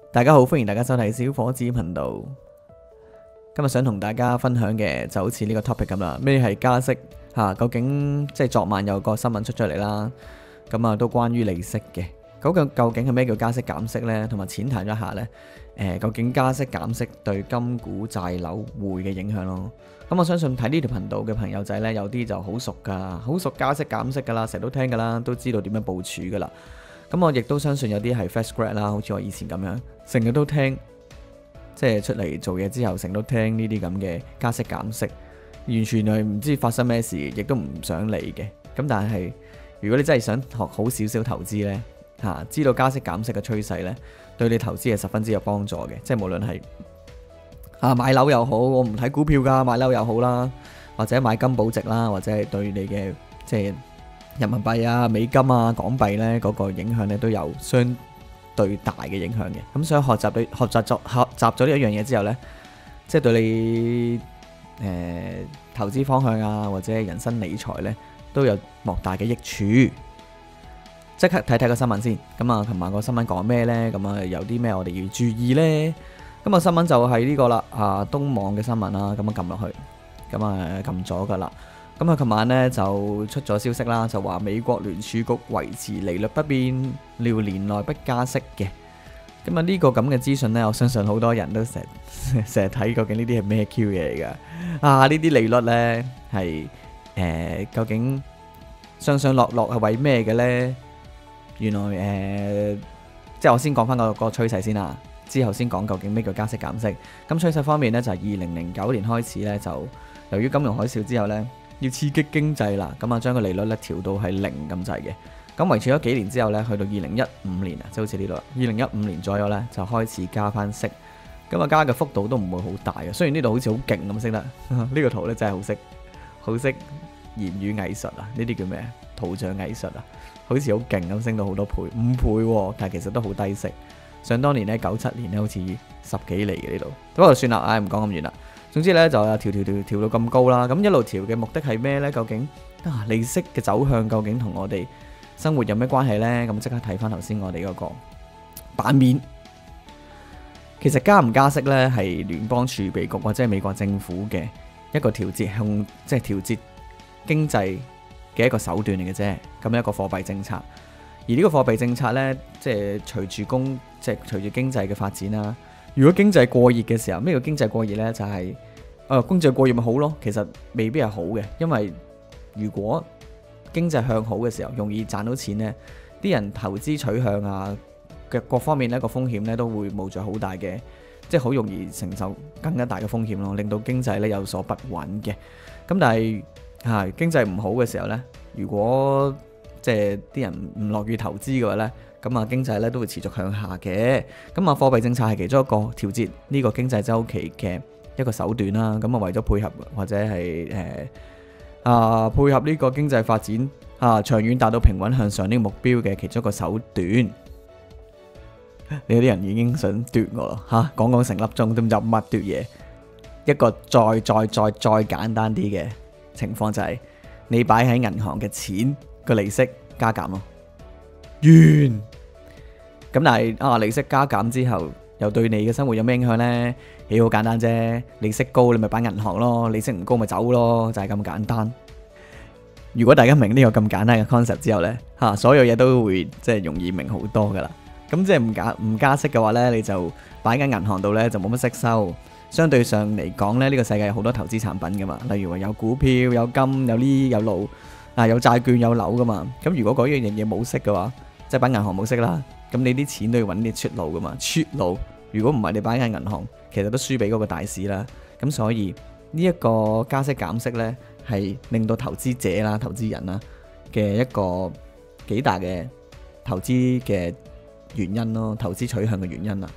大家好，歡迎大家收睇小伙子頻道。今日想同大家分享嘅就好似呢個 topic 咁啦，咩係加息究竟即係昨晚有個新聞出咗嚟啦，咁都關於利息嘅。究竟係咩叫加息減息呢？同埋淺談一下呢，究竟加息減息對金股債樓匯嘅影響咯。咁我相信睇呢條頻道嘅朋友仔呢，有啲就好熟噶，好熟加息減息噶啦，成日都聽噶啦，都知道點樣部署噶啦。咁我亦都相信有啲係 fresh grad 啦，好似我以前咁樣，成日都聽，即係出嚟做嘢之後，成日都聽呢啲咁嘅加息減息，完全係唔知發生咩事，亦都唔想理嘅。咁但係如果你真係想學好少少投資呢，知道加息減息嘅趨勢呢，對你投資係十分之有幫助嘅。即係無論係買樓又好，我唔睇股票㗎，買樓又好啦，或者買金保值啦，或者係對你嘅即係人民幣啊、美金啊、港幣呢嗰個影響呢都有相對大嘅影響嘅。咁所以學習咗呢一樣嘢之後呢，即係對你投資方向啊，或者人生理財呢都有莫大嘅益處。即刻睇睇個新聞先。咁啊，琴晚個新聞講咩呢？咁啊，有啲咩我哋要注意呢？咁啊，新聞就係呢個啦，東網嘅新聞啦。咁啊，撳落去，咁啊撳咗噶啦。咁啊，琴晚呢就出咗消息啦，就話美國聯儲局維持利率不變，料年內不加息嘅。咁啊，呢個咁嘅資訊呢，我相信好多人都成日睇，究竟呢啲係咩 Q 嘢嚟㗎？呢啲利率呢係究竟上上落落係為咩嘅呢？原來即係我先講翻個趨勢先啦，之後先講究竟咩叫加息減息。咁趨勢方面呢，就係2009年開始呢，就由於金融海嘯之後呢，要刺激經濟啦，咁啊將個利率咧調到係0咁滯嘅。咁維持咗幾年之後呢，去到2015年即係好似呢度2015年左右呢，就開始加翻息。咁啊加嘅幅度都唔會好大嘅，雖然呢度好似好勁咁識得呢個圖呢真係好識言語藝術啊！呢啲叫咩？圖像藝術啊！好似好勁咁升到好多倍，5倍喎，但係其實都好低息。想當年呢97年呢好似10幾厘嘅呢度，不過算啦，唔講咁遠啦。總之呢，就調到咁高啦，咁一路調嘅目的係咩呢？究竟利息嘅走向究竟同我哋生活有咩關係呢？咁即刻睇翻頭先我哋嗰個版面。其實加唔加息呢，係聯邦儲備局或者係美國政府嘅一個調節經濟嘅一個手段嚟嘅啫。咁一個貨幣政策，而呢個貨幣政策呢，即係隨住經濟嘅發展啦。如果經濟過熱嘅時候，咩叫經濟過熱呢？就係經濟過熱咪好咯。其實未必係好嘅，因為如果經濟向好嘅時候，容易賺到錢呢，啲人投資取向嘅各方面呢個風險呢都會冒著好大嘅，即係好容易承受更加大嘅風險咯，令到經濟呢有所不穩嘅。咁但係經濟唔好嘅時候呢，如果即係啲人唔樂於投資嘅話呢，咁經濟呢都會持續向下嘅。咁貨幣政策係其中一個調節呢個經濟周期嘅一個手段啦。咁為咗配合或者係配合呢個經濟發展長遠達到平穩向上呢個目標嘅其中一個手段。你有啲人已經想奪我咯，講成粒鐘都唔知乜奪嘢。一個再簡單啲嘅情況就係你擺喺銀行嘅錢個利息加減咯，完。咁但係利息加減之後又對你嘅生活有咩影響呢？好簡單啫，利息高你咪擺銀行咯，利息唔高咪走咯，就係咁簡單。如果大家明呢個咁簡單嘅 concept 之後呢，所有嘢都會即係容易明好多噶啦。咁即係唔加息嘅話呢，你就擺喺銀行度呢，就冇乜息收。相對上嚟講呢，呢個世界有好多投資產品噶嘛，例如話有股票、有金、有呢、有路有債券、有樓噶嘛。咁如果嗰樣嘢冇息嘅話，即係擺銀行冇息啦，咁你啲錢都要揾啲出路噶嘛。出路如果唔係你擺喺銀行，其實都輸俾嗰個大市啦。咁所以呢一個加息減息呢，係令到投資者啦、投資人啦嘅一個幾大嘅投資嘅原因咯，投資取向嘅原因啦。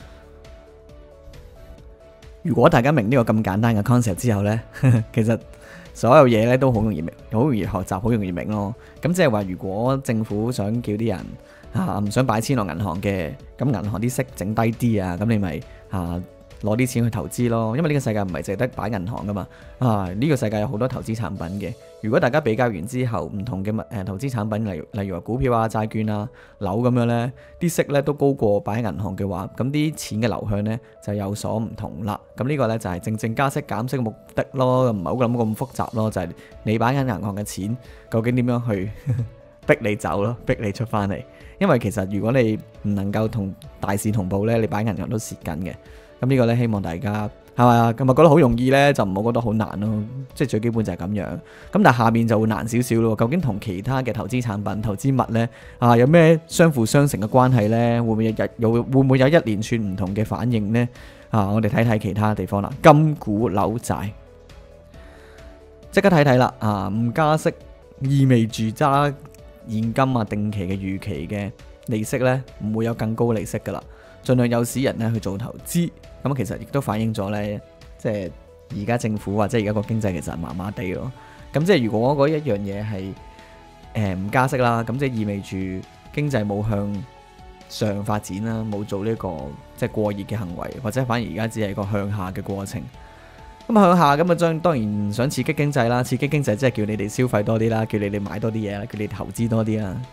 如果大家明呢個咁簡單嘅 concept 之後呢，其實所有嘢呢都好容易明，好容易學習，好容易明咯。咁即係話，如果政府想叫啲人唔想擺錢落銀行嘅，咁銀行啲息整低啲咁你咪攞啲錢去投資咯，因為呢個世界唔係淨係得擺銀行噶嘛，呢個世界有好多投資產品嘅。如果大家比較完之後，唔同嘅投資產品，例如話股票啊、債券啊、樓咁樣呢，啲息呢都高過擺喺銀行嘅話，咁啲錢嘅流向呢就有所唔同啦。咁呢個呢就係正正加息減息嘅目的咯，唔係好諗咁複雜咯，就係你擺喺銀行嘅錢究竟點樣去逼你走咯，逼你出翻嚟。因為其實如果你唔能夠同大市同步呢，你擺銀行都蝕緊嘅。咁呢個呢，希望大家係咪啊？咁啊覺得好容易呢，就唔好覺得好難咯。即係最基本就係咁樣。咁但係下面就會難少少咯。究竟同其他嘅投資產品、投資物呢，有咩相輔相成嘅關係呢？會唔會有一連串唔同嘅反應呢？我哋睇睇其他地方啦。金股樓債，即刻睇睇啦。唔加息意味住揸現金定期嘅預期嘅利息呢，唔會有更高利息噶啦。盡量誘使人咧去做投資，咁其實亦都反映咗呢，即係而家政府或者而家個經濟其實麻麻地咯。咁即係如果嗰一樣嘢係唔加息啦，咁即係意味住經濟冇向上發展啦，冇做呢個即係過熱嘅行為，或者反而而家只係一個向下嘅過程。咁向下咁啊，當然想刺激經濟啦，刺激經濟即係叫你哋消費多啲啦，叫你哋買多啲嘢啦，叫你哋投資多啲啦。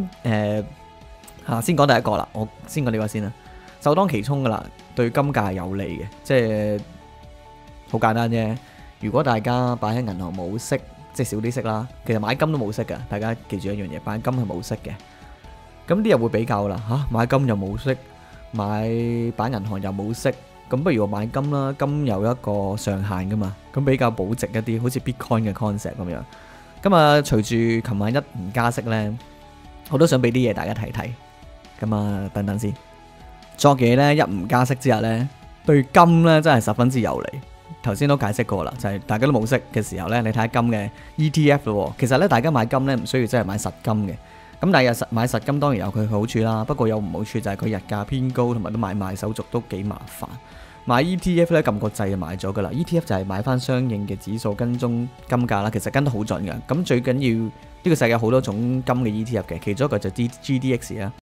咁先講第一個啦，我先講呢個先啦。首當其衝噶啦，對金價係有利嘅，即係好簡單啫。如果大家擺喺銀行冇息，即係少啲息啦，其實買金都冇息噶。大家記住一樣嘢，擺金係冇息嘅。咁啲人會比較啦，買金又冇息，擺銀行又冇息，咁不如我買金啦。金有一個上限噶嘛，咁比較保值一啲，好似 Bitcoin 嘅 concept 咁樣。咁隨住琴晚一唔加息呢，我都想俾啲嘢大家睇睇。咁等等先。昨夜咧一唔加息之日咧，對金咧真係十分之有利。頭先都解釋過啦，就係大家都冇息嘅時候咧，你睇下金嘅 ETF 咯。其實咧，大家買金咧唔需要真係買實金嘅。咁但係買實金當然有佢好處啦，不過有唔好處就係佢日價偏高，同埋都買賣手續都幾麻煩。買 ETF 咧撳個掣就買咗噶啦。ETF 就係買翻相應嘅指數跟蹤金價啦，其實跟得好準嘅。咁最緊要呢個世界好多種金嘅 ETF 嘅，其中一個就係 GDX 啦。